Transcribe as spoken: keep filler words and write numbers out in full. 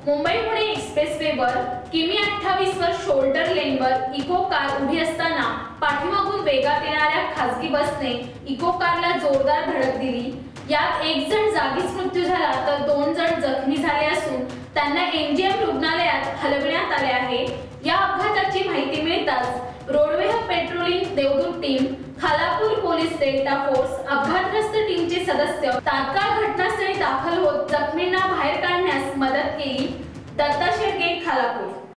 मुंबई पुणे एक्सप्रेसवेवर किमी अठ्ठावीस वर शोल्डर लेनवर इको कार उभी असताना पाठीमागून वेगात येणाऱ्या खासगी बसने इको कारला जोरदार धडक दिली। यात एक जण जागीच मृत्यू झाला तर दोन जण जखमी झाले असून त्यांना एमजीएम रुग्णालयात हलविण्यात आले आहे। या अपघाताची माहिती मिळताच रोडवेह पेट्रोलिंग देवदूत team, Khalapur police Delta Force, अपघातग्रस्त टीमचे सदस्य तात्काळ घटनास्थळी दाखल होत जखमींना बाहेर काढण्यास मदत केली। दत्ता शेळके, खालापूर।